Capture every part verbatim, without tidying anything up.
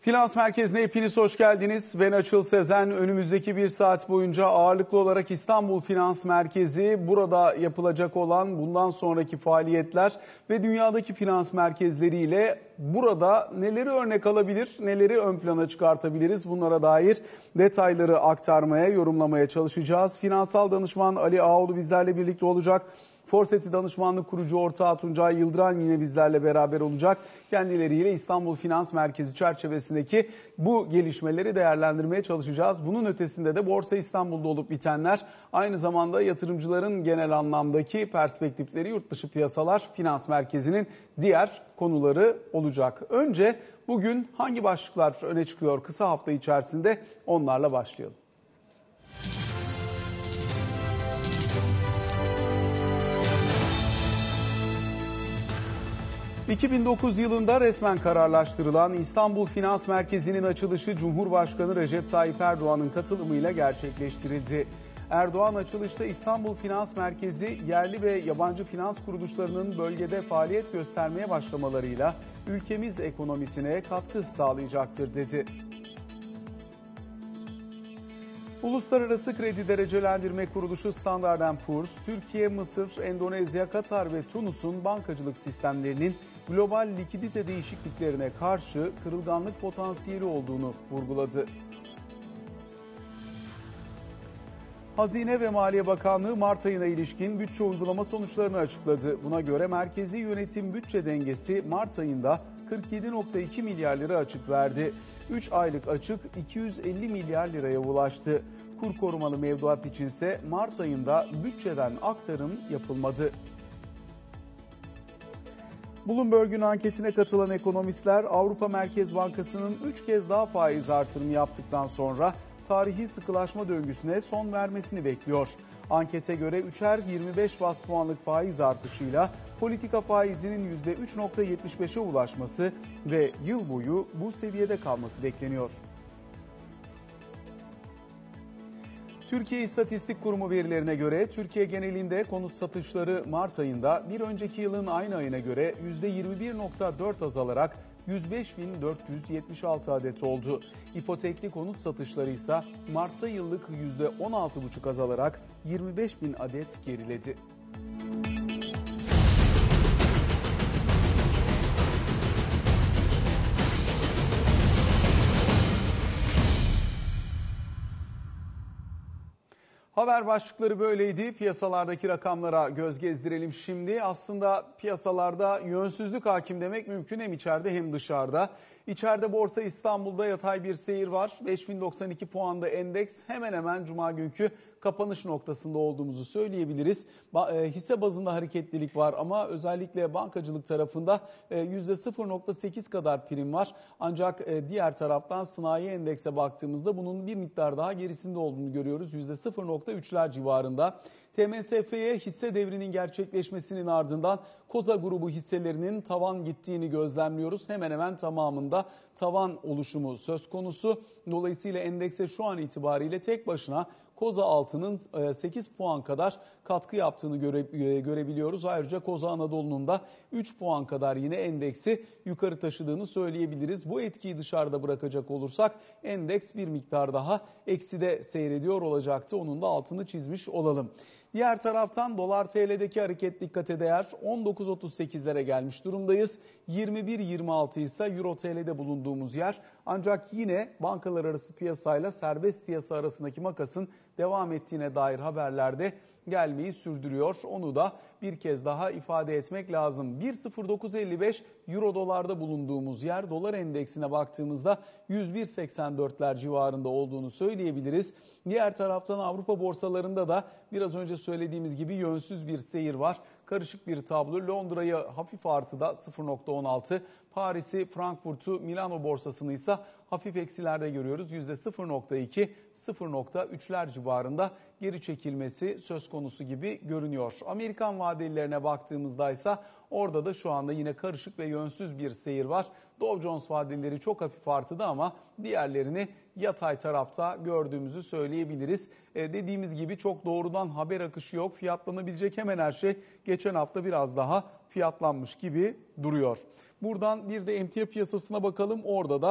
Finans Merkezi'ne hepiniz hoş geldiniz. Ben Açıl Sezen. Önümüzdeki bir saat boyunca ağırlıklı olarak İstanbul Finans Merkezi, burada yapılacak olan bundan sonraki faaliyetler ve dünyadaki finans merkezleriyle burada neleri örnek alabilir, neleri ön plana çıkartabiliriz, bunlara dair detayları aktarmaya, yorumlamaya çalışacağız. Finansal danışman Ali Ağoğlu bizlerle birlikte olacak. Forseti Danışmanlık Kurucu Ortağı Tuncay Yıldıran yine bizlerle beraber olacak. Kendileriyle İstanbul Finans Merkezi çerçevesindeki bu gelişmeleri değerlendirmeye çalışacağız. Bunun ötesinde de Borsa İstanbul'da olup bitenler, aynı zamanda yatırımcıların genel anlamdaki perspektifleri, yurt dışı piyasalar, Finans Merkezi'nin diğer konuları olacak. Önce bugün hangi başlıklar öne çıkıyor kısa hafta içerisinde, onlarla başlayalım. iki bin dokuz yılında resmen kararlaştırılan İstanbul Finans Merkezi'nin açılışı Cumhurbaşkanı Recep Tayyip Erdoğan'ın katılımıyla gerçekleştirildi. Erdoğan açılışta İstanbul Finans Merkezi yerli ve yabancı finans kuruluşlarının bölgede faaliyet göstermeye başlamalarıyla ülkemiz ekonomisine katkı sağlayacaktır dedi. Uluslararası Kredi Derecelendirme Kuruluşu Standard and Poor's, Türkiye, Mısır, Endonezya, Katar ve Tunus'un bankacılık sistemlerinin global likidite değişikliklerine karşı kırılganlık potansiyeli olduğunu vurguladı. Hazine ve Maliye Bakanlığı Mart ayına ilişkin bütçe uygulama sonuçlarını açıkladı. Buna göre merkezi yönetim bütçe dengesi Mart ayında kırk yedi virgül iki milyar lira açık verdi. üç aylık açık iki yüz elli milyar liraya ulaştı. Kur korumalı mevduat içinse Mart ayında bütçeden aktarım yapılmadı. Bloomberg'un anketine katılan ekonomistler Avrupa Merkez Bankası'nın üç kez daha faiz artırımı yaptıktan sonra tarihi sıkılaşma döngüsüne son vermesini bekliyor. Ankete göre üçer yirmi beş bas puanlık faiz artışıyla politika faizinin yüzde üç virgül yetmiş beşe ulaşması ve yıl boyu bu seviyede kalması bekleniyor. Türkiye İstatistik Kurumu verilerine göre Türkiye genelinde konut satışları Mart ayında bir önceki yılın aynı ayına göre yüzde yirmi bir virgül dört azalarak yüz beş bin dört yüz yetmiş altı adet oldu. İpotekli konut satışları ise Mart'ta yıllık yüzde on altı virgül beş azalarak yirmi beş bin adet geriledi. Haber başlıkları böyleydi. Piyasalardaki rakamlara göz gezdirelim şimdi. Aslında piyasalarda yönsüzlük hakim demek mümkün, hem içeride hem dışarıda. İçeride Borsa İstanbul'da yatay bir seyir var. beş bin doksan iki puanda endeks, hemen hemen Cuma günkü kapanış noktasında olduğumuzu söyleyebiliriz. Hisse bazında hareketlilik var ama özellikle bankacılık tarafında yüzde sıfır virgül sekiz kadar prim var. Ancak diğer taraftan sanayi endekse baktığımızda bunun bir miktar daha gerisinde olduğunu görüyoruz. yüzde sıfır virgül üçler civarında. T M S F'ye hisse devrinin gerçekleşmesinin ardından Koza grubu hisselerinin tavan gittiğini gözlemliyoruz. Hemen hemen tamamında tavan oluşumu söz konusu. Dolayısıyla endekse şu an itibariyle tek başına Koza Altı'nın sekiz puan kadar katkı yaptığını göre, görebiliyoruz. Ayrıca Koza Anadolu'nun da üç puan kadar yine endeksi yukarı taşıdığını söyleyebiliriz. Bu etkiyi dışarıda bırakacak olursak endeks bir miktar daha ekside seyrediyor olacaktı. Onun da altını çizmiş olalım. Diğer taraftan dolar T L'deki hareket dikkate değer. on dokuz otuz sekizlere gelmiş durumdayız. yirmi bir yirmi altı ise Euro T L'de bulunduğumuz yer. Ancak yine bankalar arası piyasayla serbest piyasa arasındaki makasın devam ettiğine dair haberlerde gelmeyi sürdürüyor. Onu da bir kez daha ifade etmek lazım. bir nokta sıfır dokuz elli beş Euro dolarda bulunduğumuz yer. Dolar endeksine baktığımızda yüz bir virgül seksen dörtler civarında olduğunu söyleyebiliriz. Diğer taraftan Avrupa borsalarında da biraz önce söylediğimiz gibi yönsüz bir seyir var. Karışık bir tablo. Londra'yı hafif artıda sıfır virgül on altı, Paris'i, Frankfurt'u, Milano borsasını ise hafif eksilerde görüyoruz. yüzde sıfır virgül iki, sıfır virgül üçler civarında geri çekilmesi söz konusu gibi görünüyor. Amerikan vadelilerine baktığımızda ise orada da şu anda yine karışık ve yönsüz bir seyir var. Dow Jones vadeleri çok hafif artıda ama diğerlerini yatay tarafta gördüğümüzü söyleyebiliriz. E, dediğimiz gibi çok doğrudan haber akışı yok. Fiyatlanabilecek hemen her şey geçen hafta biraz daha fiyatlanmış gibi duruyor. Buradan bir de emtia piyasasına bakalım. Orada da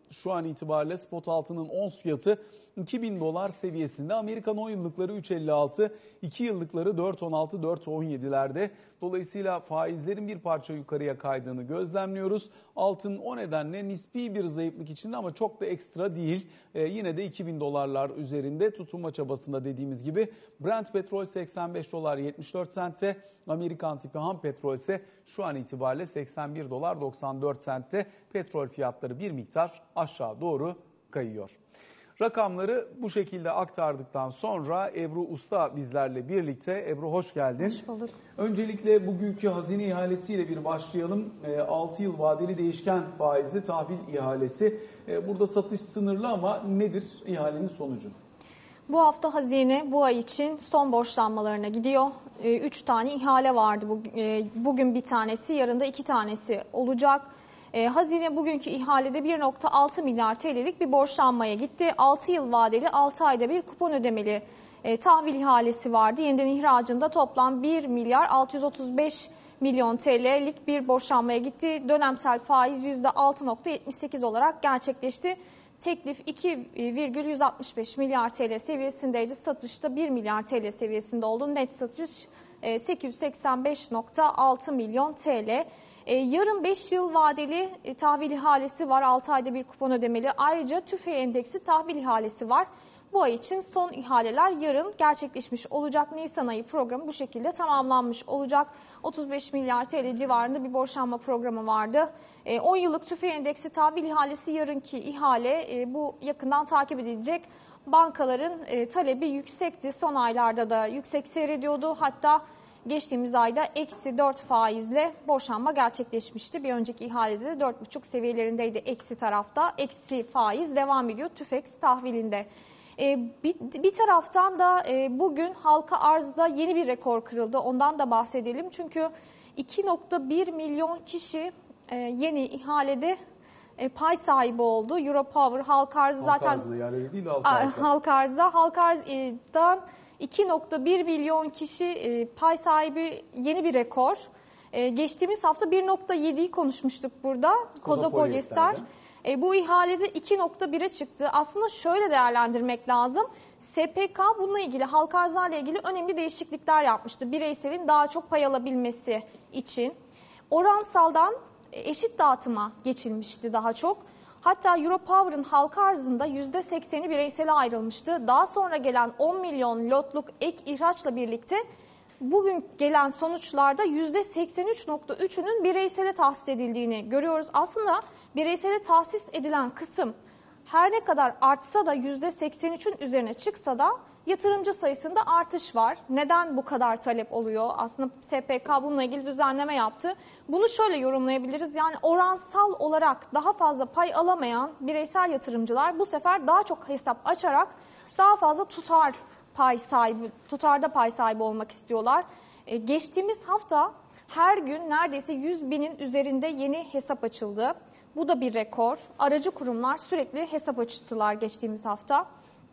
Şu an itibariyle spot altının ons fiyatı iki bin dolar seviyesinde. Amerikan on yıllıkları üç elli altı, iki yıllıkları dört on altı dört on yedilerde. Dolayısıyla faizlerin bir parça yukarıya kaydığını gözlemliyoruz. Altın o nedenle nispi bir zayıflık içinde ama çok da ekstra değil. Ee, yine de iki bin dolarlar üzerinde tutunma çabasında dediğimiz gibi. Brent petrol seksen beş dolar yetmiş dört sente. Amerikan tipi ham petrol ise şu an itibariyle seksen bir dolar doksan dört sentte. Petrol fiyatları bir miktar aşağı doğru kayıyor. Rakamları bu şekilde aktardıktan sonra Ebru Usta bizlerle birlikte. Ebru hoş geldin. Hoş bulduk. Öncelikle bugünkü hazine ihalesiyle bir başlayalım. altı yıl vadeli değişken faizli tahvil ihalesi. Burada satış sınırlı ama nedir ihalenin sonucu? Bu hafta hazine bu ay için son borçlanmalarına gidiyor. üç tane ihale vardı. Bugün bir tanesi, yarın da iki tanesi olacak. E, hazine bugünkü ihalede bir nokta altı milyar T L'lik bir borçlanmaya gitti. altı yıl vadeli altı ayda bir kupon ödemeli e, tahvil ihalesi vardı. Yeniden ihracında toplam bir milyar altı yüz otuz beş milyon T L'lik bir borçlanmaya gitti. Dönemsel faiz yüzde altı nokta yetmiş sekiz olarak gerçekleşti. Teklif iki virgül yüz altmış beş milyar T L seviyesindeydi. Satışta bir milyar T L seviyesinde oldu. Net satış e, sekiz yüz seksen beş nokta altı milyon T L. Ee, yarın beş yıl vadeli e, tahvil ihalesi var. altı ayda bir kupon ödemeli. Ayrıca TÜFE endeksi tahvil ihalesi var. Bu ay için son ihaleler yarın gerçekleşmiş olacak. Nisan ayı programı bu şekilde tamamlanmış olacak. otuz beş milyar T L civarında bir borçlanma programı vardı. E, on yıllık TÜFE endeksi tahvil ihalesi yarınki ihale e, bu yakından takip edilecek. Bankaların e, talebi yüksekti. Son aylarda da yüksek seyrediyordu. Hatta geçtiğimiz ayda eksi dört faizle borçlanma gerçekleşmişti. Bir önceki ihalede de dört buçuk seviyelerindeydi eksi tarafta. Eksi faiz devam ediyor TÜFEX tahvilinde. Ee, bir, bir taraftan da e, bugün halka arzda yeni bir rekor kırıldı. Ondan da bahsedelim. Çünkü iki nokta bir milyon kişi e, yeni ihalede e, pay sahibi oldu. Europower halka arzı zaten... Halka arzda ihalede değil halka arzda. Halka arzda. Halka arzdan iki nokta bir milyon kişi e, pay sahibi yeni bir rekor. E, geçtiğimiz hafta bir nokta yediyi konuşmuştuk burada. Kozopolyester. E, bu ihalede iki nokta bire çıktı. Aslında şöyle değerlendirmek lazım. S P K bununla ilgili, halka arzlarla ilgili önemli değişiklikler yapmıştı. Bireyselin daha çok pay alabilmesi için. Oransaldan eşit dağıtıma geçilmişti daha çok. Hatta Europower'ın halka arzında yüzde sekseni bireysele ayrılmıştı. Daha sonra gelen on milyon lotluk ek ihraçla birlikte bugün gelen sonuçlarda yüzde seksen üç nokta üçünün bireysele tahsis edildiğini görüyoruz. Aslında bireysele tahsis edilen kısım her ne kadar artsa da yüzde seksen üçün üzerine çıksa da yatırımcı sayısında artış var. Neden bu kadar talep oluyor? Aslında S P K bununla ilgili düzenleme yaptı. Bunu şöyle yorumlayabiliriz. Yani oransal olarak daha fazla pay alamayan bireysel yatırımcılar bu sefer daha çok hesap açarak daha fazla tutar pay sahibi, tutarda pay sahibi olmak istiyorlar. Ee, geçtiğimiz hafta her gün neredeyse yüz binin üzerinde yeni hesap açıldı. Bu da bir rekor. Aracı kurumlar sürekli hesap açtılar geçtiğimiz hafta.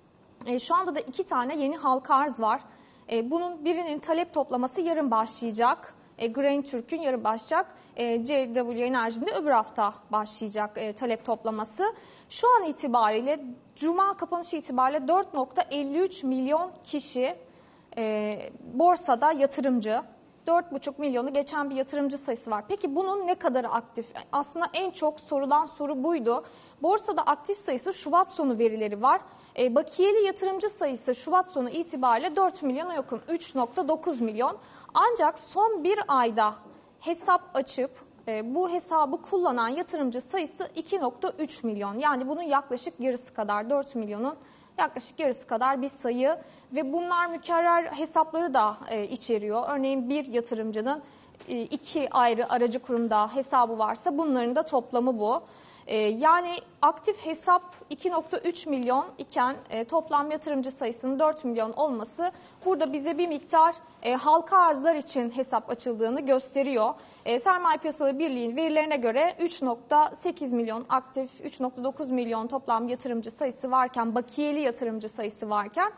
E, şu anda da iki tane yeni halka arz var. E, bunun birinin talep toplaması yarın başlayacak. E, Grain Türk'ün yarın başlayacak. E, C W Enerji'nin de öbür hafta başlayacak e, talep toplaması. Şu an itibariyle Cuma kapanışı itibariyle dört nokta elli üç milyon kişi e, borsada yatırımcı. dört buçuk milyonu geçen bir yatırımcı sayısı var. Peki bunun ne kadar aktif? Aslında en çok sorulan soru buydu. Borsada aktif sayısı Şubat sonu verileri var. E, bakiyeli yatırımcı sayısı Şubat sonu itibariyle dört milyona yakın, üç nokta dokuz milyon. Ancak son bir ayda hesap açıp e, bu hesabı kullanan yatırımcı sayısı iki nokta üç milyon. Yani bunun yaklaşık yarısı kadar, dört milyonun yaklaşık yarısı kadar bir sayı ve bunlar mükerrer hesapları da e, içeriyor. Örneğin bir yatırımcının e, iki ayrı aracı kurumda hesabı varsa bunların da toplamı bu. E, yani aktif hesap iki nokta üç milyon iken e, toplam yatırımcı sayısının dört milyon olması burada bize bir miktar e, halka arzlar için hesap açıldığını gösteriyor. E, Sermaye Piyasaları Birliği'nin verilerine göre üç nokta sekiz milyon aktif, üç nokta dokuz milyon toplam yatırımcı sayısı varken, bakiyeli yatırımcı sayısı varken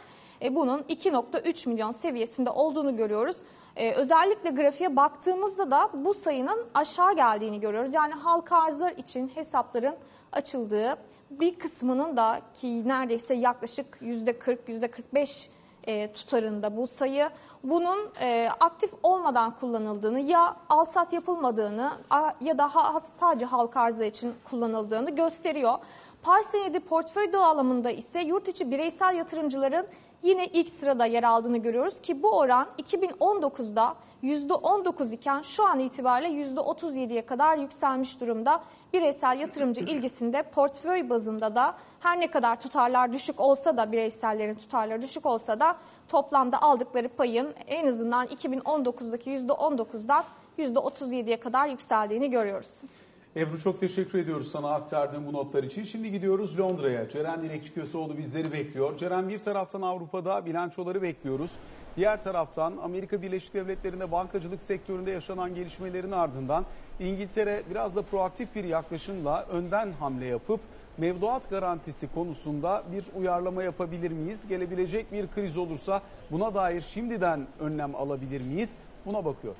e, bunun iki nokta üç milyon seviyesinde olduğunu görüyoruz. Ee, özellikle grafiğe baktığımızda da bu sayının aşağı geldiğini görüyoruz. Yani halka arzlar için hesapların açıldığı, bir kısmının da ki neredeyse yaklaşık yüzde kırk yüzde kırk beş e, tutarında bu sayı. Bunun e, aktif olmadan kullanıldığını, ya alsat yapılmadığını a, ya da ha, sadece halka arzlar için kullanıldığını gösteriyor. Pay senedi portföy dağılımında ise yurt içi bireysel yatırımcıların yine ilk sırada yer aldığını görüyoruz ki bu oran iki bin on dokuzda yüzde on dokuz iken şu an itibariyle yüzde otuz yediye kadar yükselmiş durumda. Bireysel yatırımcı ilgisinde portföy bazında da her ne kadar tutarlar düşük olsa da, bireysellerin tutarları düşük olsa da toplamda aldıkları payın en azından iki bin on dokuzdaki yüzde on dokuzdan yüzde otuz yediye kadar yükseldiğini görüyoruz. Ebru, çok teşekkür ediyoruz sana aktardığın bu notlar için. Şimdi gidiyoruz Londra'ya. Ceren Dilekçi-Köseoğlu bizleri bekliyor. Ceren, bir taraftan Avrupa'da bilançoları bekliyoruz. Diğer taraftan Amerika Birleşik Devletleri'nde bankacılık sektöründe yaşanan gelişmelerin ardından İngiltere biraz da proaktif bir yaklaşımla önden hamle yapıp mevduat garantisi konusunda bir uyarlama yapabilir miyiz? Gelebilecek bir kriz olursa buna dair şimdiden önlem alabilir miyiz? Buna bakıyor.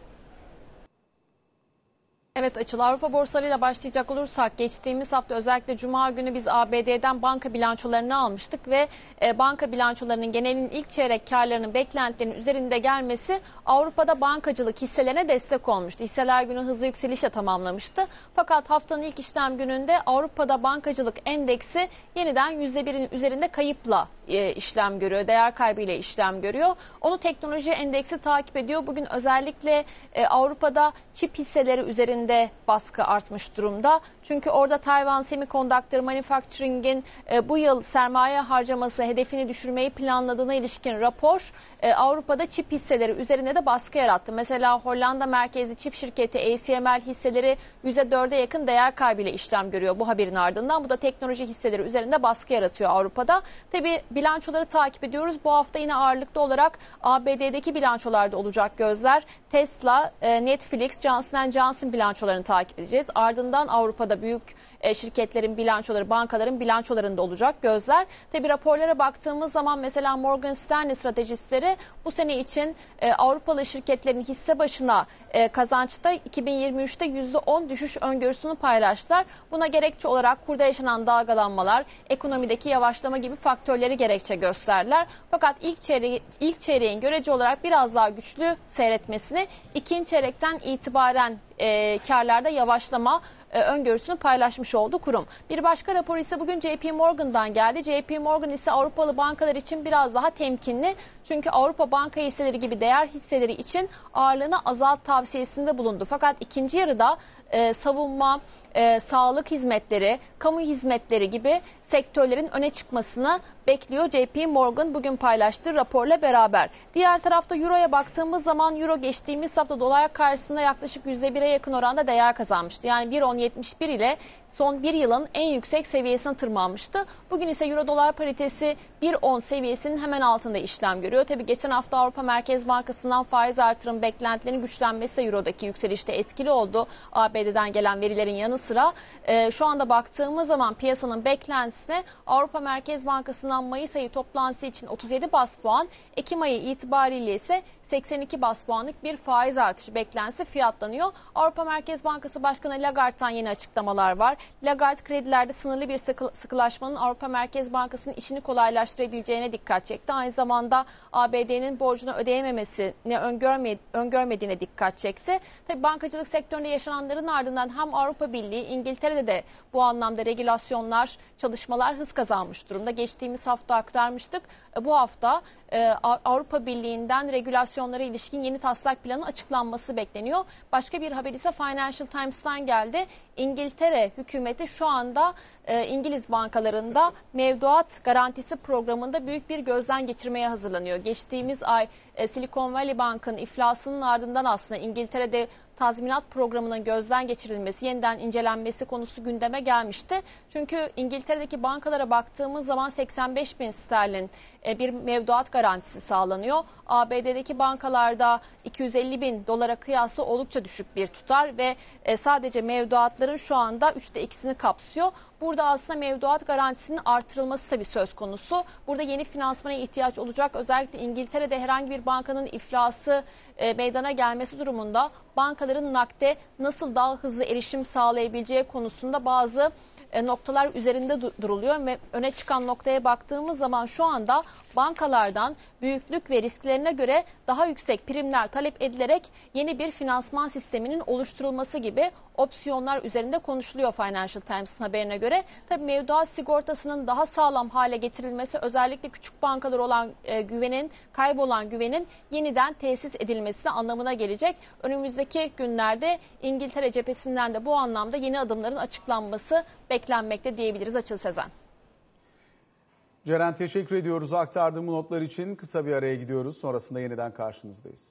Evet Açıl, Avrupa borsalarıyla başlayacak olursak geçtiğimiz hafta özellikle Cuma günü biz A B D'den banka bilançolarını almıştık ve e, banka bilançolarının genelinin ilk çeyrek karlarının beklentilerinin üzerinde gelmesi Avrupa'da bankacılık hisselerine destek olmuştu. Hisseler günü hızlı yükselişle tamamlamıştı. Fakat haftanın ilk işlem gününde Avrupa'da bankacılık endeksi yeniden yüzde birin üzerinde kayıpla e, işlem görüyor, değer kaybıyla işlem görüyor. Onu teknoloji endeksi takip ediyor. Bugün özellikle e, Avrupa'da çip hisseleri üzerinde de baskı artmış durumda. Çünkü orada Taiwan Semiconductor Manufacturing'in e, bu yıl sermaye harcaması hedefini düşürmeyi planladığına ilişkin rapor e, Avrupa'da çip hisseleri üzerinde de baskı yarattı. Mesela Hollanda merkezli çip şirketi A S M L hisseleri yüzde dörde yakın değer kaybıyla işlem görüyor bu haberin ardından. Bu da teknoloji hisseleri üzerinde baskı yaratıyor Avrupa'da. Tabii bilançoları takip ediyoruz. Bu hafta yine ağırlıklı olarak A B D'deki bilançolarda olacak gözler. Tesla, e, Netflix, Johnson and Johnson bilançolarını takip edeceğiz. Ardından Avrupa'da büyük şirketlerin bilançoları, bankaların bilançolarında olacak gözler. Tabi raporlara baktığımız zaman mesela Morgan Stanley stratejistleri bu sene için e, Avrupalı şirketlerin hisse başına e, kazançta iki bin yirmi üçte yüzde on düşüş öngörüsünü paylaştılar. Buna gerekçe olarak kurda yaşanan dalgalanmalar, ekonomideki yavaşlama gibi faktörleri gerekçe gösterdiler. Fakat ilk, çeyre ilk çeyreğin görece olarak biraz daha güçlü seyretmesini, ikinci çeyrekten itibaren e, karlarda yavaşlama öngörüsünü paylaşmış oldu kurum. Bir başka rapor ise bugün J P Morgan'dan geldi. J P Morgan ise Avrupalı bankalar için biraz daha temkinli. Çünkü Avrupa banka hisseleri gibi değer hisseleri için ağırlığını azalt tavsiyesinde bulundu. Fakat ikinci yarıda e, savunma, e, sağlık hizmetleri, kamu hizmetleri gibi sektörlerin öne çıkmasını bekliyor J P Morgan bugün paylaştığı raporla beraber. Diğer tarafta Euro'ya baktığımız zaman Euro geçtiğimiz hafta dolar karşısında yaklaşık yüzde bire yakın oranda değer kazanmıştı. Yani bir on yetmiş bir ile son bir yılın en yüksek seviyesine tırmanmıştı. Bugün ise Euro dolar paritesi bir on seviyesinin hemen altında işlem görüyor. Tabii geçen hafta Avrupa Merkez Bankası'ndan faiz artırım beklentilerinin güçlenmesi de Euro'daki yükselişte etkili oldu. A B D'den gelen verilerin yanı sıra e, şu anda baktığımız zaman piyasanın beklentisine Avrupa Merkez Bankası'ndan Mayıs ayı toplantısı için otuz yedi bas puan, Ekim ayı itibariyle ise seksen iki bas puanlık bir faiz artışı beklentisi fiyatlanıyor. Avrupa Merkez Bankası Başkanı Lagarde'dan yeni açıklamalar var. Lagarde kredilerde sınırlı bir sıkı, sıkılaşmanın Avrupa Merkez Bankası'nın işini kolaylaştırabileceğine dikkat çekti. Aynı zamanda A B D'nin borcunu ödeyememesini öngörme, öngörmediğine dikkat çekti. Tabii bankacılık sektöründe yaşananların ardından hem Avrupa Birliği, İngiltere'de de bu anlamda regülasyonlar, çalışmalar hız kazanmış durumda. Geçtiğimiz hafta aktarmıştık. Bu hafta Avrupa Birliği'nden regülasyonlara ilişkin yeni taslak planı açıklanması bekleniyor. Başka bir haber ise Financial Times'tan geldi. İngiltere hükümeti şu anda e, İngiliz bankalarında mevduat garantisi programında büyük bir gözden geçirmeye hazırlanıyor. Geçtiğimiz ay e, Silicon Valley Bank'ın iflasının ardından aslında İngiltere'de tazminat programının gözden geçirilmesi, yeniden incelenmesi konusu gündeme gelmişti. Çünkü İngiltere'deki bankalara baktığımız zaman seksen beş bin sterlin bir mevduat garantisi sağlanıyor. A B D'deki bankalarda iki yüz elli bin dolara kıyasla oldukça düşük bir tutar ve sadece mevduatların şu anda üçte ikisini kapsıyor. Burada aslında mevduat garantisinin artırılması tabii söz konusu. Burada yeni finansmana ihtiyaç olacak. Özellikle İngiltere'de herhangi bir bankanın iflası e, meydana gelmesi durumunda bankaların nakde nasıl daha hızlı erişim sağlayabileceği konusunda bazı noktalar üzerinde duruluyor ve öne çıkan noktaya baktığımız zaman şu anda bankalardan büyüklük ve risklerine göre daha yüksek primler talep edilerek yeni bir finansman sisteminin oluşturulması gibi opsiyonlar üzerinde konuşuluyor Financial Times'ın haberine göre. Tabii mevduat sigortasının daha sağlam hale getirilmesi özellikle küçük bankalar olan e, güvenin, kaybolan güvenin yeniden tesis edilmesi anlamına gelecek. Önümüzdeki günlerde İngiltere cephesinden de bu anlamda yeni adımların açıklanması beklenmekte diyebiliriz Açıl Sezen. Ceren teşekkür ediyoruz aktardığım notlar için. Kısa bir araya gidiyoruz. Sonrasında yeniden karşınızdayız.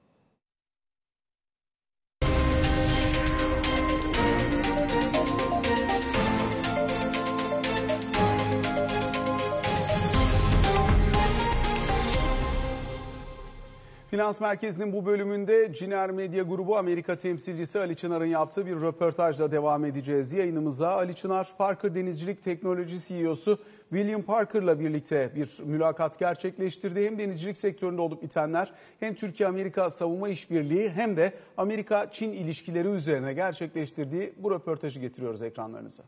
Finans Merkezi'nin bu bölümünde Ciner Medya Grubu Amerika temsilcisi Ali Çınar'ın yaptığı bir röportajla devam edeceğiz. Yayınımıza Ali Çınar, Parker Denizcilik Teknoloji C E O'su William Parker'la birlikte bir mülakat gerçekleştirdi. Hem denizcilik sektöründe olup bitenler hem Türkiye-Amerika savunma işbirliği hem de Amerika-Çin ilişkileri üzerine gerçekleştirdiği bu röportajı getiriyoruz ekranlarınıza.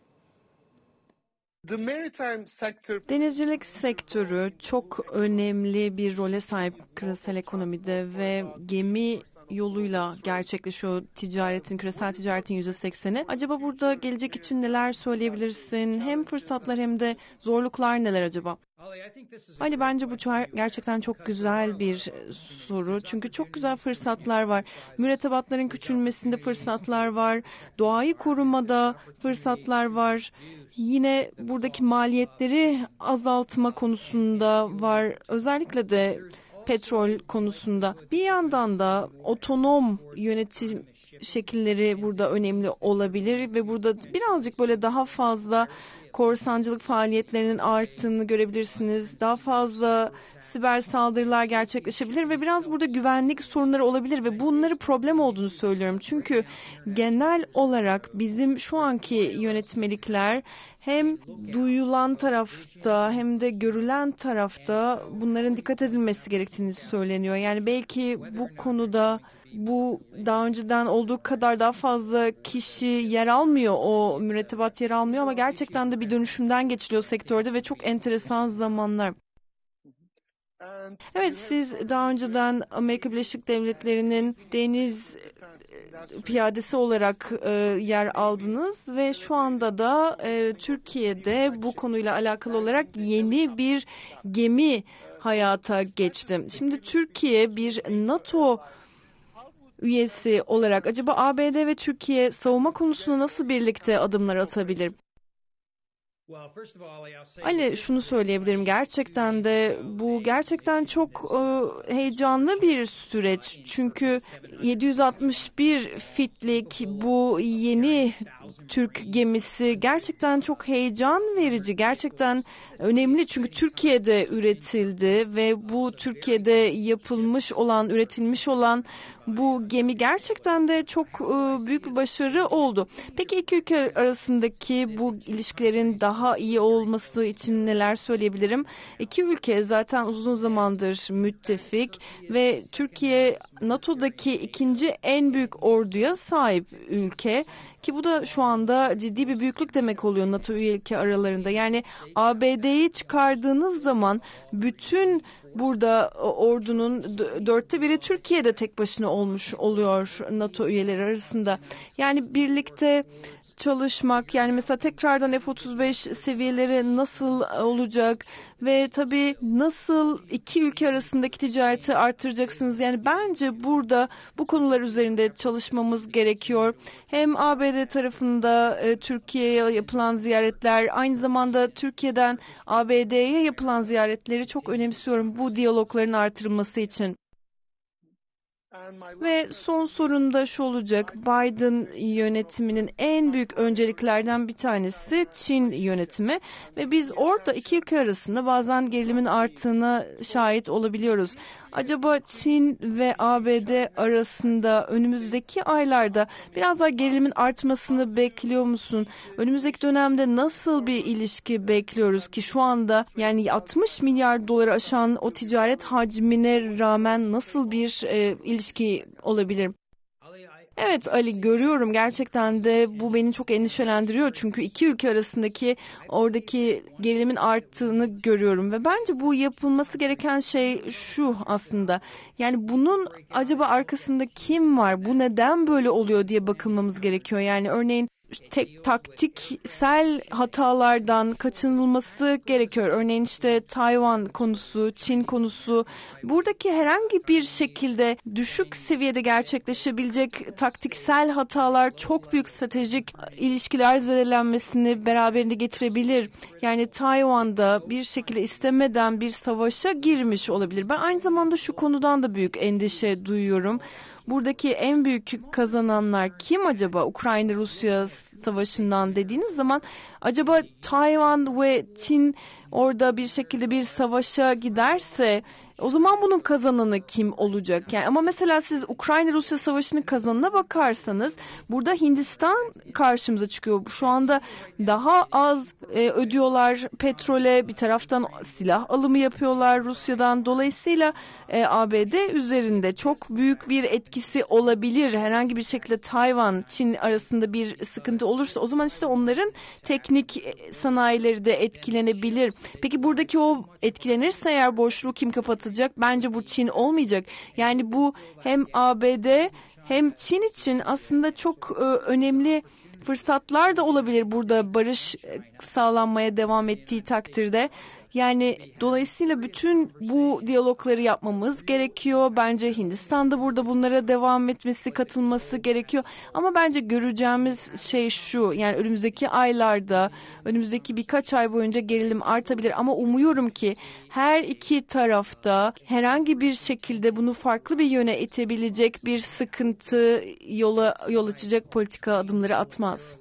Denizcilik sektörü çok önemli bir role sahip küresel ekonomide ve gemi yoluyla gerçekleşiyor ticaretin, küresel ticaretin yüzde sekseni. Acaba burada gelecek için neler söyleyebilirsin? Hem fırsatlar hem de zorluklar neler acaba? Ali, bence bu gerçekten çok güzel bir soru. Çünkü çok güzel fırsatlar var. Mürettebatların küçülmesinde fırsatlar var. Doğayı korumada fırsatlar var. Yine buradaki maliyetleri azaltma konusunda var. Özellikle de petrol konusunda. Bir yandan da otonom yönetim şekilleri burada önemli olabilir ve burada birazcık böyle daha fazla korsancılık faaliyetlerinin arttığını görebilirsiniz. Daha fazla siber saldırılar gerçekleşebilir ve biraz burada güvenlik sorunları olabilir ve bunları problem olduğunu söylüyorum. Çünkü genel olarak bizim şu anki yönetmelikler hem duyulan tarafta hem de görülen tarafta bunların dikkat edilmesi gerektiğini söyleniyor. Yani belki bu konuda bu daha önceden olduğu kadar daha fazla kişi yer almıyor, o mürettebat yer almıyor ama gerçekten de bir dönüşümden geçiliyor sektörde ve çok enteresan zamanlar. Evet, siz daha önceden Amerika Birleşik Devletleri'nin deniz piyadesi olarak e, yer aldınız ve şu anda da e, Türkiye'de bu konuyla alakalı olarak yeni bir gemi hayata geçti. Şimdi Türkiye bir NATO üyesi olarak acaba A B D ve Türkiye savunma konusunda nasıl birlikte adımlar atabilir? Ali, şunu söyleyebilirim, gerçekten de bu gerçekten çok e, heyecanlı bir süreç. Çünkü yedi yüz altmış bir fitlik bu yeni Türk gemisi gerçekten çok heyecan verici, gerçekten önemli. Çünkü Türkiye'de üretildi ve bu Türkiye'de yapılmış olan, üretilmiş olan bu gemi gerçekten de çok e, büyük bir başarı oldu. Peki iki ülke arasındaki bu ilişkilerin daha iyi olması için neler söyleyebilirim? İki ülke zaten uzun zamandır müttefik ve Türkiye NATO'daki ikinci en büyük orduya sahip ülke. Ki bu da şu anda ciddi bir büyüklük demek oluyor NATO üye ülke aralarında. Yani A B D'yi çıkardığınız zaman bütün burada ordunun dörtte biri Türkiye'de tek başına olmuş oluyor NATO üyeleri arasında. Yani birlikte çalışmak, yani mesela tekrardan F otuz beş seviyeleri nasıl olacak ve tabii nasıl iki ülke arasındaki ticareti artıracaksınız? Yani bence burada bu konular üzerinde çalışmamız gerekiyor. Hem A B D tarafında e, Türkiye'ye yapılan ziyaretler, aynı zamanda Türkiye'den A B D'ye yapılan ziyaretleri çok önemsiyorum bu diyalogların artırılması için. Ve son sorun da şu olacak. Biden yönetiminin en büyük önceliklerden bir tanesi Çin yönetimi. Ve biz orada iki ülke arasında bazen gerilimin arttığına şahit olabiliyoruz. Acaba Çin ve A B D arasında önümüzdeki aylarda biraz daha gerilimin artmasını bekliyor musun? Önümüzdeki dönemde nasıl bir ilişki bekliyoruz ki şu anda yani altmış milyar doları aşan o ticaret hacmine rağmen nasıl bir e, ilişki olabilir? Evet Ali, görüyorum gerçekten de bu beni çok endişelendiriyor çünkü iki ülke arasındaki oradaki gerilimin arttığını görüyorum ve bence bu yapılması gereken şey şu aslında, yani bunun acaba arkasında kim var, bu neden böyle oluyor diye bakılmamız gerekiyor. Yani örneğin tek taktiksel hatalardan kaçınılması gerekiyor. Örneğin işte Tayvan konusu, Çin konusu, buradaki herhangi bir şekilde düşük seviyede gerçekleşebilecek taktiksel hatalar çok büyük stratejik ilişkiler zedelenmesini beraberinde getirebilir. Yani Tayvan'da bir şekilde istemeden bir savaşa girmiş olabilir. Ben aynı zamanda şu konudan da büyük endişe duyuyorum. Buradaki en büyük kazananlar kim acaba? Ukrayna-Rusya savaşından dediğiniz zaman acaba Tayvan ve Çin orada bir şekilde bir savaşa giderse o zaman bunun kazananı kim olacak? Yani ama mesela siz Ukrayna-Rusya savaşının kazanına bakarsanız burada Hindistan karşımıza çıkıyor. Şu anda daha az e, ödüyorlar petrole, bir taraftan silah alımı yapıyorlar Rusya'dan. Dolayısıyla e, A B D üzerinde çok büyük bir etkisi olabilir. Herhangi bir şekilde Tayvan, Çin arasında bir sıkıntı olursa o zaman işte onların teknik sanayileri de etkilenebilir. Peki buradaki o etkilenirse eğer boşluğu kim kapatacak? Bence bu Çin olmayacak. Yani bu hem A B D hem Çin için aslında çok e, önemli fırsatlar da olabilir burada barış sağlanmaya devam ettiği takdirde. Yani dolayısıyla bütün bu diyalogları yapmamız gerekiyor. Bence Hindistan da burada bunlara devam etmesi, katılması gerekiyor. Ama bence göreceğimiz şey şu. Yani önümüzdeki aylarda, önümüzdeki birkaç ay boyunca gerilim artabilir. Ama umuyorum ki her iki tarafta herhangi bir şekilde bunu farklı bir yöne itebilecek bir sıkıntı yola yol açacak politika adımları atmaz.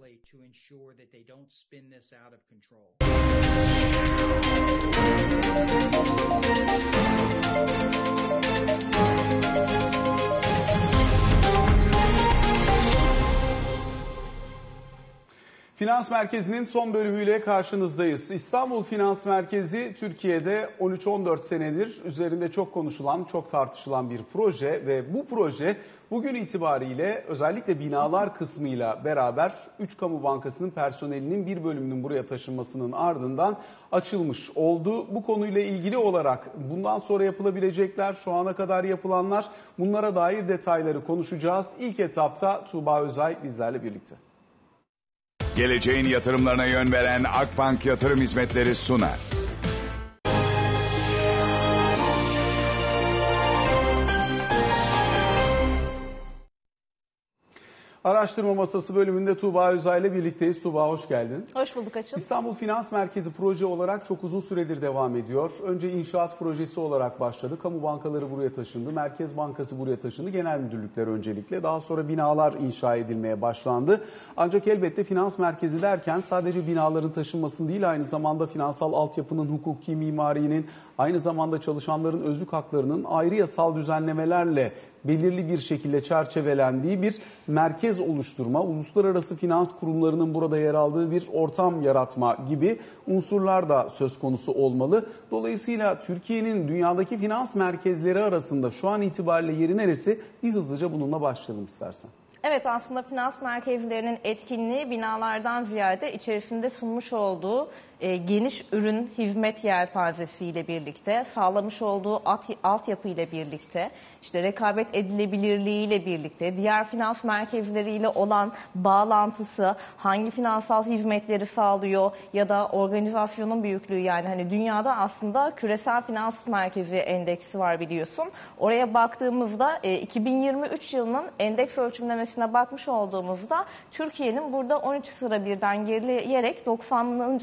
Finans Merkezi'nin son bölümüyle karşınızdayız. İstanbul Finans Merkezi Türkiye'de on üç on dört senedir üzerinde çok konuşulan, çok tartışılan bir proje ve bu proje bugün itibariyle özellikle binalar kısmıyla beraber üç kamu bankasının personelinin bir bölümünün buraya taşınmasının ardından açılmış oldu. Bu konuyla ilgili olarak bundan sonra yapılabilecekler, şu ana kadar yapılanlar, bunlara dair detayları konuşacağız. İlk etapta Tuğba Özay bizlerle birlikte. Geleceğin yatırımlarına yön veren Akbank Yatırım Hizmetleri sunar. Araştırma Masası bölümünde Tuğba Özay ile birlikteyiz. Tuğba hoş geldin. Hoş bulduk Açıl. İstanbul Finans Merkezi proje olarak çok uzun süredir devam ediyor. Önce inşaat projesi olarak başladı. Kamu bankaları buraya taşındı. Merkez Bankası buraya taşındı. Genel müdürlükler öncelikle. Daha sonra binalar inşa edilmeye başlandı. Ancak elbette finans merkezi derken sadece binaların taşınmasını değil, aynı zamanda finansal altyapının, hukuki mimarinin, aynı zamanda çalışanların özlük haklarının ayrı yasal düzenlemelerle belirli bir şekilde çerçevelendiği bir merkez oluşturma, uluslararası finans kurumlarının burada yer aldığı bir ortam yaratma gibi unsurlar da söz konusu olmalı. Dolayısıyla Türkiye'nin dünyadaki finans merkezleri arasında şu an itibariyle yeri neresi? Bir hızlıca bununla başlayalım istersen. Evet, aslında finans merkezlerinin etkinliği binalardan ziyade içerisinde sunmuş olduğu e, geniş ürün hizmet yelpazesiyle birlikte, sağlamış olduğu alt, altyapı ile birlikte, işte rekabet edilebilirliğiyle birlikte, diğer finans merkezleriyle olan bağlantısı, hangi finansal hizmetleri sağlıyor ya da organizasyonun büyüklüğü, yani hani dünyada aslında küresel finans merkezi endeksi var biliyorsun. Oraya baktığımızda e, iki bin yirmi üç yılının endeks ölçümlemesine bakmış olduğumuzda Türkiye'nin burada on üç sıra birden gerileyerek doksanıncı sıraya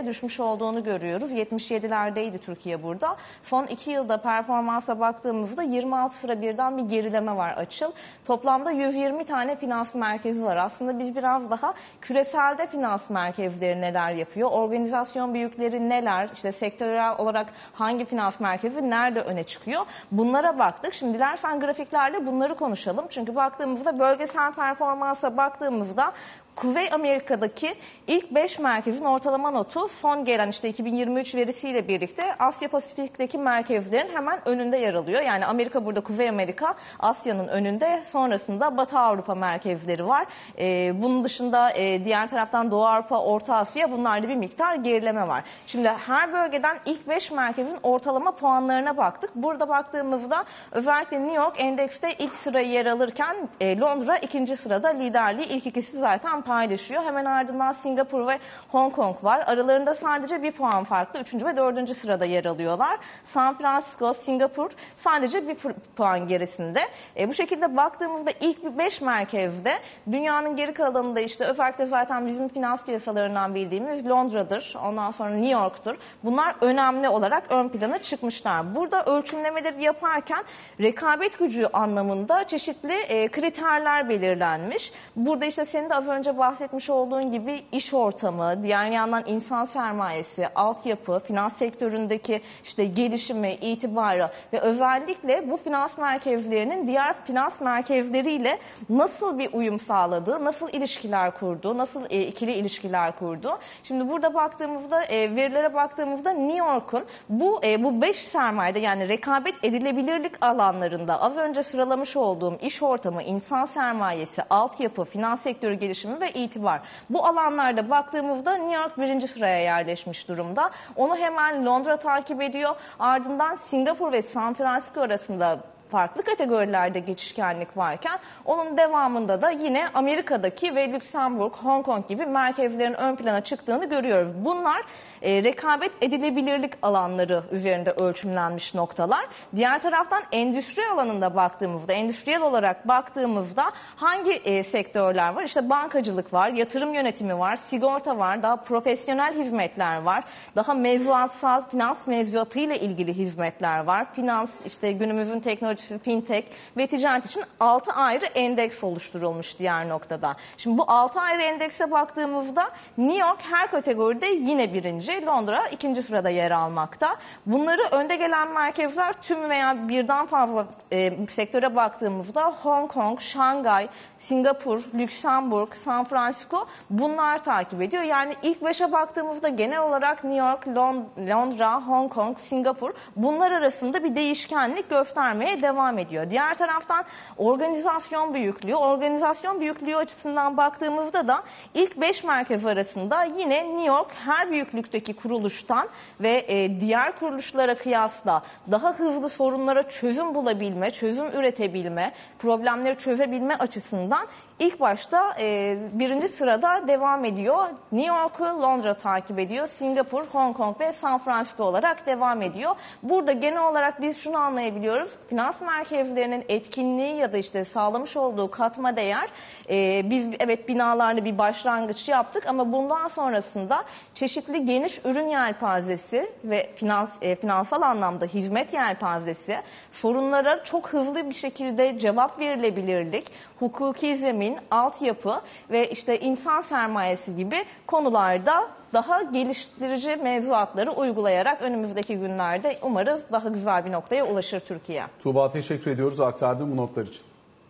seviyelere düşmüş olduğunu görüyoruz. yetmiş yedilerdeydi Türkiye burada. Son iki yılda performansa baktığımızda yirmi altı sıra birden bir gerileme var Açıl. Toplamda yüz yirmi tane finans merkezi var. Aslında biz biraz daha küreselde finans merkezleri neler yapıyor, organizasyon büyükleri neler, işte sektörel olarak hangi finans merkezi nerede öne çıkıyor, bunlara baktık. Şimdi dilersen grafiklerle bunları konuşalım. Çünkü baktığımızda bölgesel performansa baktığımızda Kuzey Amerika'daki ilk beş merkezin ortalama notu son gelen işte iki bin yirmi üç verisiyle birlikte Asya Pasifik'teki merkezlerin hemen önünde yer alıyor. Yani Amerika burada, Kuzey Amerika Asya'nın önünde, sonrasında Batı Avrupa merkezleri var. Ee, bunun dışında e, diğer taraftan Doğu Avrupa, Orta Asya, bunlarda bir miktar gerileme var. Şimdi her bölgeden ilk beş merkezin ortalama puanlarına baktık. Burada baktığımızda özellikle New York endekste ilk sırayı yer alırken e, Londra ikinci sırada, liderliği ilk ikisi zaten paylaşıyor. Hemen ardından Singapur ve Hong Kong var. Aralarında sadece bir puan farklı üçüncü ve dördüncü sırada yer alıyorlar. San Francisco, Singapur sadece bir puan gerisinde. E, bu şekilde baktığımızda ilk beş merkezde, dünyanın geri kalanında işte özellikle zaten bizim finans piyasalarından bildiğimiz Londra'dır. Ondan sonra New York'tur. Bunlar önemli olarak ön plana çıkmışlar. Burada ölçümlemeleri yaparken rekabet gücü anlamında çeşitli e, kriterler belirlenmiş. Burada işte senin de az önce bahsetmiş olduğun gibi iş ortamı, diğer yandan insan sermayesi, altyapı, finans sektöründeki işte gelişimi, itibarı ve özellikle bu finans merkezlerinin diğer finans merkezleriyle nasıl bir uyum sağladığı, nasıl ilişkiler kurduğu, nasıl e, ikili ilişkiler kurduğu. Şimdi burada baktığımızda, e, verilere baktığımızda New York'un bu e, bu beş sermayede, yani rekabet edilebilirlik alanlarında az önce sıralamış olduğum iş ortamı, insan sermayesi, altyapı, finans sektörü gelişimi ve itibar. Bu alanlarda baktığımızda New York birinci sıraya yerleşmiş durumda. Onu hemen Londra takip ediyor. Ardından Singapur ve San Francisco arasında farklı kategorilerde geçişkenlik varken onun devamında da yine Amerika'daki ve Lüksemburg, Hong Kong gibi merkezlerin ön plana çıktığını görüyoruz. Bunlar e, rekabet edilebilirlik alanları üzerinde ölçümlenmiş noktalar. Diğer taraftan endüstri alanında baktığımızda, endüstriyel olarak baktığımızda hangi e, sektörler var? İşte bankacılık var, yatırım yönetimi var, sigorta var, daha profesyonel hizmetler var, daha mevzuatsal, finans mevzuatı ile ilgili hizmetler var. Finans, işte günümüzün teknolojisi, fintech ve ticaret için altı ayrı endeks oluşturulmuş diğer noktada. Şimdi bu altı ayrı endekse baktığımızda New York her kategoride yine birinci, Londra ikinci sırada yer almakta. Bunları önde gelen merkezler tüm veya birden fazla e, sektöre baktığımızda Hong Kong, Şangay, Singapur, Lüksemburg, San Francisco, bunlar takip ediyor. Yani ilk beşe baktığımızda genel olarak New York, Londra, Hong Kong, Singapur, bunlar arasında bir değişkenlik göstermeye devam ediyor. Diğer taraftan organizasyon büyüklüğü, organizasyon büyüklüğü açısından baktığımızda da ilk beş merkez arasında yine New York her büyüklükteki kuruluştan ve e, diğer kuruluşlara kıyasla daha hızlı sorunlara çözüm bulabilme, çözüm üretebilme, problemleri çözebilme açısından İlk başta e, birinci sırada devam ediyor. New York'u Londra takip ediyor. Singapur, Hong Kong ve San Francisco olarak devam ediyor. Burada genel olarak biz şunu anlayabiliyoruz. Finans merkezlerinin etkinliği ya da işte sağlamış olduğu katma değer, e, biz evet binalarla bir başlangıç yaptık ama bundan sonrasında çeşitli geniş ürün yelpazesi ve finans e, finansal anlamda hizmet yelpazesi, sorunlara çok hızlı bir şekilde cevap verilebilirlik, hukuki zemin, altyapı ve işte insan sermayesi gibi konularda daha geliştirici mevzuatları uygulayarak önümüzdeki günlerde umarız daha güzel bir noktaya ulaşır Türkiye. Tuğba, teşekkür ediyoruz aktardığın bu notlar için.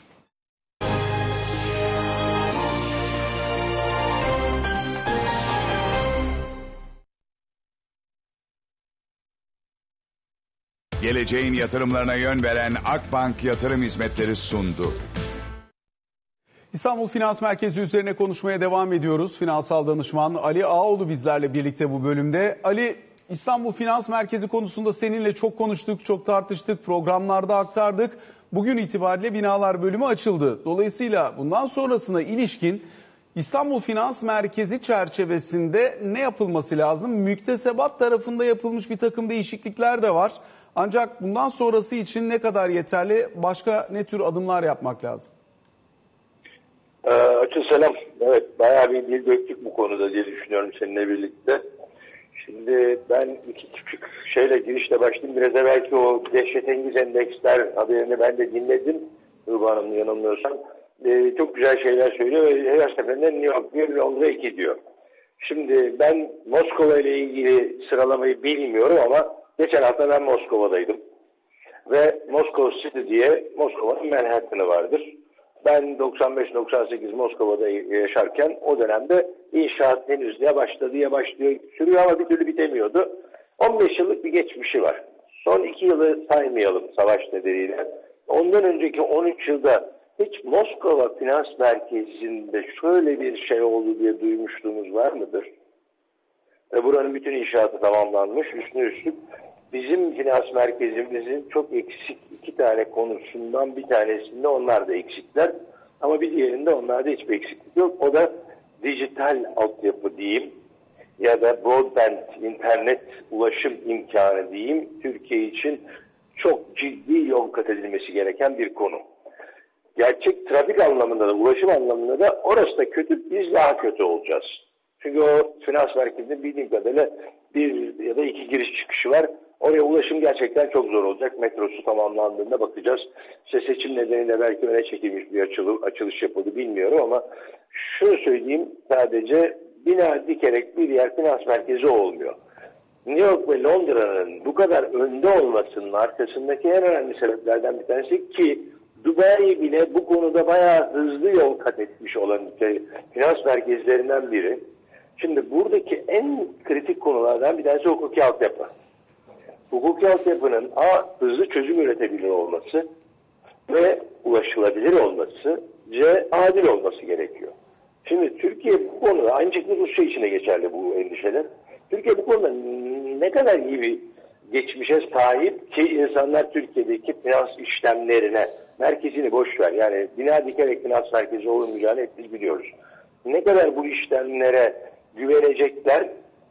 Geleceğin yatırımlarına yön veren Akbank Yatırım Hizmetleri sundu. İstanbul Finans Merkezi üzerine konuşmaya devam ediyoruz. Finansal danışman Ali Ağoğlu bizlerle birlikte bu bölümde. Ali, İstanbul Finans Merkezi konusunda seninle çok konuştuk, çok tartıştık, programlarda aktardık. Bugün itibariyle binalar bölümü açıldı. Dolayısıyla bundan sonrasına ilişkin İstanbul Finans Merkezi çerçevesinde ne yapılması lazım? Müktesebat tarafında yapılmış bir takım değişiklikler de var. Ancak bundan sonrası için ne kadar yeterli, başka ne tür adımlar yapmak lazım? Açıl selam. Evet, bayağı bir dil döktük bu konuda diye düşünüyorum seninle birlikte. Şimdi ben iki küçük şeyle girişle başlayayım. Biraz evvelki o dehşetengiz endeksler haberini ben de dinledim. Nurba Hanım'ın yanılmıyorsam. Ee, çok güzel şeyler söylüyor ve her seferinde New York bir, Londra iki diyor. Şimdi ben Moskova ile ilgili sıralamayı bilmiyorum ama geçen hafta ben Moskova'daydım. Ve Moskova City diye Moskova'nın Manhattan'ı vardır. Ben doksan beş doksan sekiz Moskova'da yaşarken o dönemde inşaat henüz ne başladı ya başlıyor sürüyor ama bir türlü bitemiyordu. on beş yıllık bir geçmişi var. Son iki yılı saymayalım savaş nedeniyle. Ondan önceki on üç yılda hiç Moskova Finans Merkezi'nde şöyle bir şey oldu diye duymuşluğumuz var mıdır? Ve buranın bütün inşaatı tamamlanmış. Üstüne üstlük bizim finans merkezimizin çok eksik iki tane konusundan bir tanesinde onlar da eksikler. Ama bir diğerinde onlarda hiçbir eksiklik yok. O da dijital altyapı diyeyim ya da broadband internet ulaşım imkanı diyeyim. Türkiye için çok ciddi yol kat edilmesi gereken bir konu. Gerçek trafik anlamında da ulaşım anlamında da orası da kötü, biz daha kötü olacağız. Çünkü o finans merkezinde bildiğim kadarıyla bir ya da iki giriş çıkışı var. Oraya ulaşım gerçekten çok zor olacak. Metrosu tamamlandığında bakacağız. İşte seçim nedeniyle belki öne çekilmiş bir açılış, açılış yapıldı bilmiyorum ama şunu söyleyeyim, sadece bina dikerek bir yer finans merkezi olmuyor. New York ve Londra'nın bu kadar önde olmasının arkasındaki en önemli sebeplerden bir tanesi ki Dubai bile bu konuda bayağı hızlı yol kat etmiş olan finans merkezlerinden biri. Şimdi buradaki en kritik konulardan bir tanesi hukuki altyapı. Hukuki altyapının A. hızlı çözüm üretebilir olması ve ulaşılabilir olması, C. adil olması gerekiyor. Şimdi Türkiye bu konuda, aynı şekilde Rusya için de geçerli bu endişeler. Türkiye bu konuda ne kadar iyi bir geçmişe sahip ki insanlar Türkiye'deki finans işlemlerine, merkezini boş ver. Yani bina dikerek finans merkezi olmayacağını hep biz biliyoruz. Ne kadar bu işlemlere güvenecekler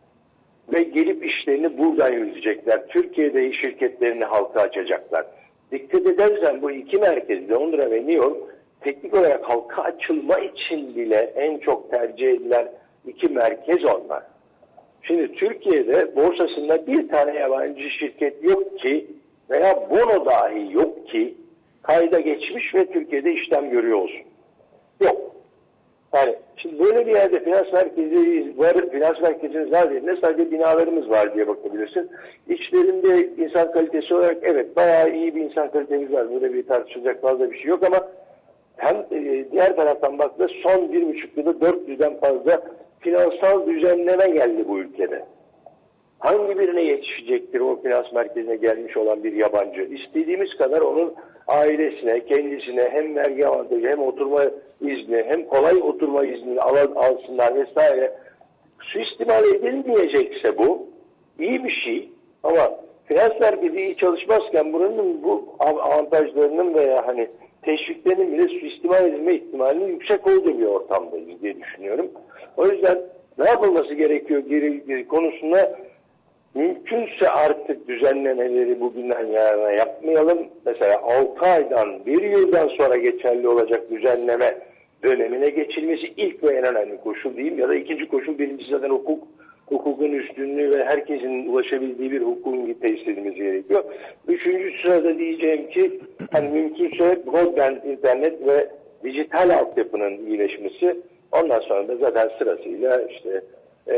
ve gelip işlerini buradan yürütecekler. Türkiye'de şirketlerini halka açacaklar. Dikkat edersen bu iki merkez, Londra ve New York, teknik olarak halka açılma için bile en çok tercih edilen iki merkez onlar. Şimdi Türkiye'de borsasında bir tane yabancı şirket yok ki veya bono dahi yok ki kayda geçmiş ve Türkiye'de işlem görüyor olsun. Yok. Yani şimdi böyle bir yerde finans merkezi var, finans merkezimiz var yerine sadece binalarımız var diye bakabilirsin. İçlerinde insan kalitesi olarak evet bayağı iyi bir insan kalitemiz var. Burada bir tartışılacak fazla bir şey yok ama hem e, diğer taraftan baktığında son bir buçuk yılda dört yüzden fazla finansal düzenleme geldi bu ülkede. Hangi birine yetişecektir o finans merkezine gelmiş olan bir yabancı? İstediğimiz kadar onun ailesine, kendisine hem vergi avantajı hem oturma izni hem kolay oturma izni al, alsınlar vesaire. Suistimal edilmeyecekse bu iyi bir şey ama finans merkezi iyi çalışmazken buranın bu avantajlarının veya hani teşviklerinin bile suistimal edilme ihtimalinin yüksek olduğu bir ortamdayız diye düşünüyorum. O yüzden ne yapılması gerekiyor geri, geri konusunda mümkünse artık düzenlemeleri bugünden yarına yapmayalım. Mesela altı aydan bir yıldan sonra geçerli olacak düzenleme dönemine geçilmesi ilk ve en önemli koşul diyeyim. Ya da ikinci koşul, birincisi zaten hukuk, hukukun üstünlüğü ve herkesin ulaşabildiği bir hukukun tesis edilmesi gerekiyor. Üçüncü sırada diyeceğim ki hani mümkünse broadband internet ve dijital altyapının iyileşmesi. Ondan sonra da zaten sırasıyla işte e,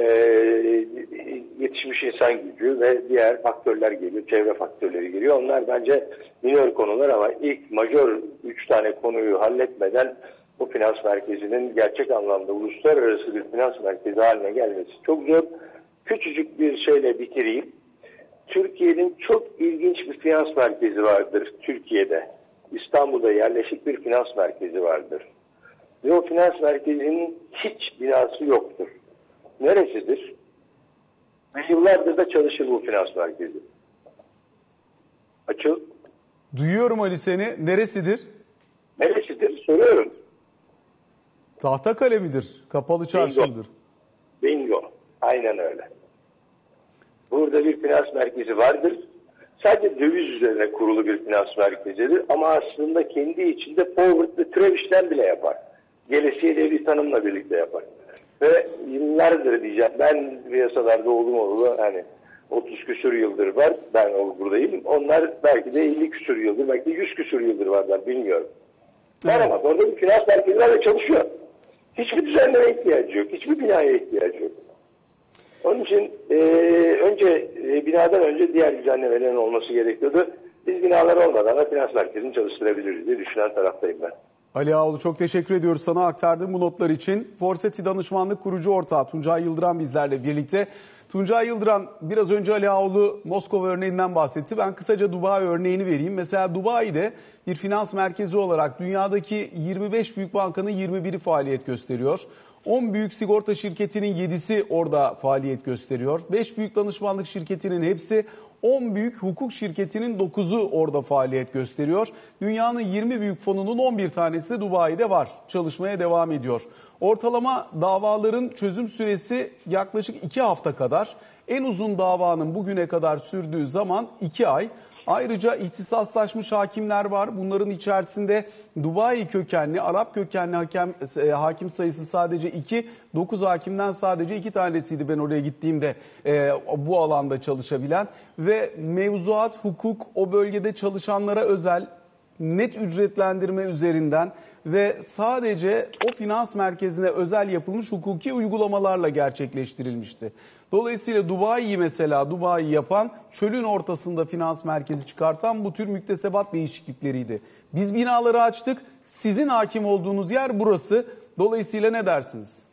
yetişmiş insan gücü ve diğer faktörler geliyor, çevre faktörleri geliyor. Onlar bence minor konular ama ilk majör üç tane konuyu halletmeden bu finans merkezinin gerçek anlamda uluslararası bir finans merkezi haline gelmesi çok zor. Küçücük bir şeyle bitireyim. Türkiye'nin çok ilginç bir finans merkezi vardır Türkiye'de. İstanbul'da yerleşik bir finans merkezi vardır. Ve o finans merkezinin hiç binası yoktur. Neresidir? Ve yıllardır da çalışır bu finans merkezi. Açıl. Duyuyorum Ali seni. Neresidir? Neresidir? Soruyorum. Tahtakale midir? Kapalı çarşı Bingo. mıdır? Bingo. Aynen öyle. Burada bir finans merkezi vardır. Sadece döviz üzerine kurulu bir finans merkezidir. Ama aslında kendi içinde forward ve türev işlem bile yapar. Gelesiye diye bir tanımla birlikte yapar. Ve yıllardır diyeceğim, ben piyasalarda oldum olalı hani otuz küsur yıldır var, ben buradayım. Onlar belki de elli küsur yıldır, belki de yüz küsur yıldır varlar, bilmiyorum. Var ama orada bir finans merkezlerle çalışıyor. Hiçbir düzenleme ihtiyacı yok, hiçbir binaya ihtiyacı yok. Onun için e, önce e, binadan önce diğer düzenlemelerin olması gerekiyordu. Biz binalar olmadan da finans merkezini çalıştırabiliriz diye düşünen taraftayım ben. Ali Ağaoğlu, çok teşekkür ediyoruz sana aktardığım bu notlar için. Forseti Danışmanlık kurucu ortağı Tuncay Yıldıran bizlerle birlikte. Tuncay Yıldıran, biraz önce Ali Ağaoğlu Moskova örneğinden bahsetti. Ben kısaca Dubai örneğini vereyim. Mesela Dubai'de bir finans merkezi olarak dünyadaki yirmi beş büyük bankanın yirmi biri faaliyet gösteriyor. on büyük sigorta şirketinin yedisi orada faaliyet gösteriyor. beş büyük danışmanlık şirketinin hepsi, on büyük hukuk şirketinin dokuzu orada faaliyet gösteriyor. Dünyanın yirmi büyük fonunun on bir tanesi de Dubai'de var. Çalışmaya devam ediyor. Ortalama davaların çözüm süresi yaklaşık iki hafta kadar. En uzun davanın bugüne kadar sürdüğü zaman iki ay. Ayrıca ihtisaslaşmış hakimler var. Bunların içerisinde Dubai kökenli, Arap kökenli hakem, e, hakim sayısı sadece iki. dokuz hakimden sadece iki tanesiydi ben oraya gittiğimde e, bu alanda çalışabilen. Ve mevzuat, hukuk o bölgede çalışanlara özel net ücretlendirme üzerinden ve sadece o finans merkezine özel yapılmış hukuki uygulamalarla gerçekleştirilmişti. Dolayısıyla Dubai'yi mesela Dubai'yi yapan, çölün ortasında finans merkezi çıkartan bu tür müktesebat değişiklikleriydi. Biz binaları açtık, sizin hakim olduğunuz yer burası. Dolayısıyla ne dersiniz?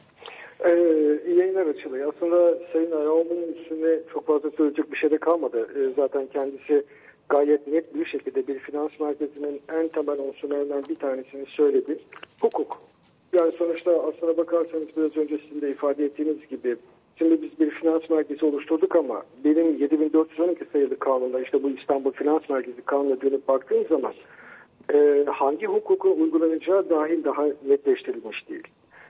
Ee, iyi yayınlar açılıyor. Aslında Sayın Ağaoğlu'nun üstünde çok fazla söyleyecek bir şey de kalmadı. Ee, zaten kendisi gayet net bir şekilde bir finans merkezinin en temel unsurlarından bir tanesini söyledi. Hukuk. Yani sonuçta aslına bakarsanız biraz önce sizin de ifade ettiğiniz gibi şimdi biz bir finans merkezi oluşturduk ama benim yedi bin dört yüz on iki sayılı kanunda, işte bu İstanbul Finans Merkezi kanuna dönüp baktığım zaman e, hangi hukukun uygulanacağı dahil daha netleştirilmiş değil.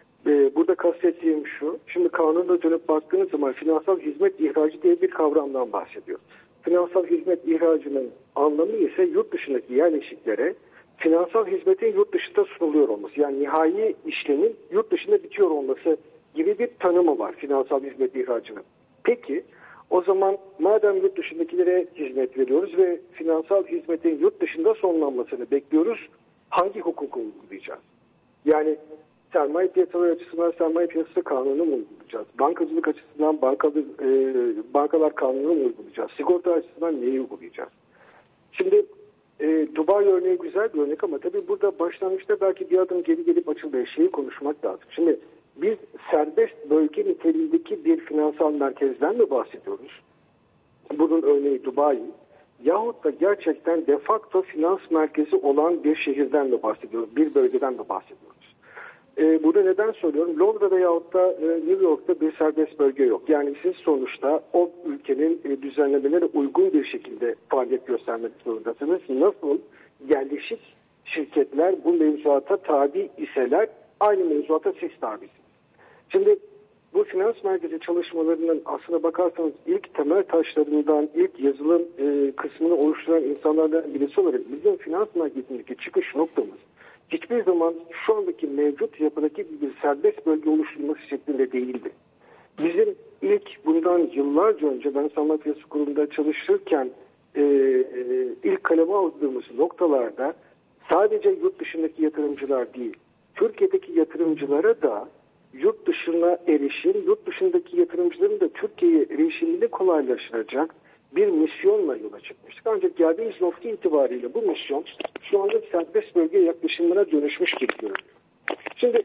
E, burada kastettiğim şu, şimdi kanuna dönüp baktığınız zaman finansal hizmet ihracı diye bir kavramdan bahsediyor. Finansal hizmet ihracının anlamı ise yurt dışındaki yerleşiklere finansal hizmetin yurt dışında sunuluyor olması. Yani nihai işlemin yurt dışında bitiyor olması gibi bir tanımı var finansal hizmet ihracının. Peki o zaman madem yurt dışındakilere hizmet veriyoruz ve finansal hizmetin yurt dışında sonlanmasını bekliyoruz, hangi hukuku uygulayacağız? Yani sermaye piyasaları açısından sermaye piyasası kanunu mu uygulayacağız? Bankacılık açısından bankalar, e, bankalar kanunu mu uygulayacağız? Sigorta açısından neyi uygulayacağız? Şimdi e, Dubai örneği güzel bir örnek ama tabii burada başlangıçta belki bir adım geri gelip açıldığı şeyi konuşmak lazım. Şimdi biz serbest bölge niteliğindeki bir finansal merkezden mi bahsediyoruz? Bunun örneği Dubai. Yahut da gerçekten de facto finans merkezi olan bir şehirden mi bahsediyoruz? Bir bölgeden mi bahsediyoruz? Ee, bunu neden söylüyorum? Londra'da yahut da e, New York'ta bir serbest bölge yok. Yani siz sonuçta o ülkenin e, düzenlemelere uygun bir şekilde faaliyet göstermek zorundasınız. Nasıl yerleşik şirketler bu mevzuata tabi iseler aynı mevzuata siz tabisiniz. Şimdi bu finans merkezi çalışmalarının aslına bakarsanız ilk temel taşlarından, ilk yazılım e, kısmını oluşturan insanlardan birisi olarak bizim finans merkezindeki çıkış noktamız hiçbir zaman şu andaki mevcut yapıdaki bir serbest bölge oluşturulması şeklinde değildi. Bizim ilk bundan yıllarca önce ben Sanma Piyasası Kurumu'nda çalışırken e, e, ilk kaleme aldığımız noktalarda sadece yurt dışındaki yatırımcılar değil, Türkiye'deki yatırımcılara da yurt dışına erişim, yurt dışındaki yatırımcıların da Türkiye'ye erişimini kolaylaştıracak bir misyonla yola çıkmıştık. Ancak geldiğimiz nokta itibariyle bu misyon şu anda serbest bölge yaklaşımına dönüşmüş gibi görünüyor. Şimdi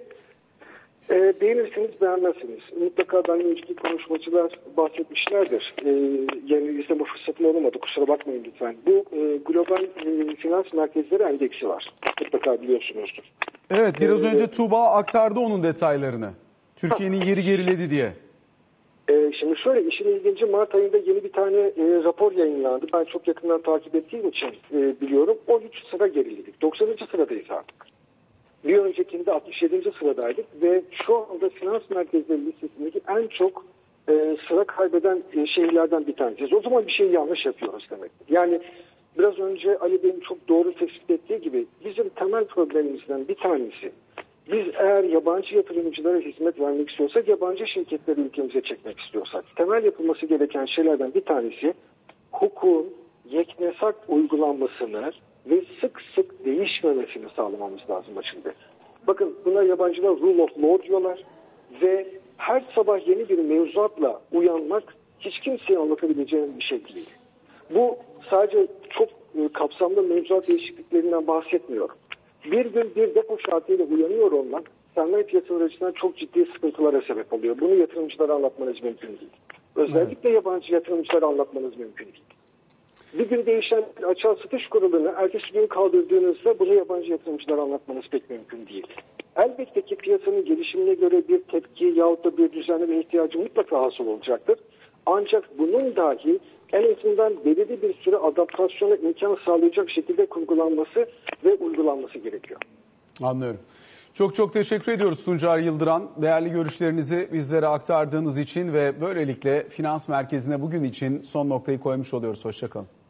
e, beğenirsiniz beğenmezsiniz. Mutlaka benden önceki konuşmacılar bahsetmişlerdir. E, yani izleme fırsatım olamadı, kusura bakmayın lütfen. Bu e, global e, finans merkezleri endeksi var. Mutlaka biliyorsunuzdur. Evet, biraz ee, önce Tuğba aktardı onun detaylarını. Türkiye'nin yeri geriledi diye. E, şimdi şöyle, işin ilginci, Mart ayında yeni bir tane e, rapor yayınlandı. Ben çok yakından takip ettiğim için e, biliyorum. on üç sıra geriledik. doksanıncı sıradayız artık. Bir öncekinde altmış yedinci sıradaydık ve şu anda finans merkezleri listesindeki en çok e, sıra kaybeden e, şehirlerden bir tanesiyiz. O zaman bir şey yanlış yapıyoruz demektir. Yani biraz önce Ali Bey'in çok doğru tespit ettiği gibi bizim temel problemimizden bir tanesi Biz eğer yabancı yatırımcılara hizmet vermek istiyorsak, yabancı şirketleri ülkemize çekmek istiyorsak, temel yapılması gereken şeylerden bir tanesi hukukun yeknesak uygulanmasını ve sık sık değişmemesini sağlamamız lazım şimdi. Bakın buna yabancılar rule of law diyorlar ve her sabah yeni bir mevzuatla uyanmak hiç kimseye anlatabileceğim bir şey değil. Bu sadece çok kapsamlı mevzuat değişikliklerinden bahsetmiyorum. Bir gün bir depo şartıyla uyanıyor olmak sermaye piyasaları açısından çok ciddi sıkıntılara sebep oluyor. Bunu yatırımcılara anlatmanız mümkün değil. Özellikle yabancı yatırımcılara anlatmanız mümkün değil. Bir gün değişen açığa satış kuralını ertesi gün kaldırdığınızda bunu yabancı yatırımcılara anlatmanız pek mümkün değil. Elbette ki piyasanın gelişimine göre bir tepki yahut da bir düzenleme ihtiyacı mutlaka hasıl olacaktır. Ancak bunun dahi en azından belirli bir süre adaptasyona imkan sağlayacak şekilde kurgulanması ve uygulanması gerekiyor. Anlıyorum. Çok çok teşekkür ediyoruz Tuncer Yıldıran. Değerli görüşlerinizi bizlere aktardığınız için ve böylelikle finans merkezine bugün için son noktayı koymuş oluyoruz. Hoşça kalın.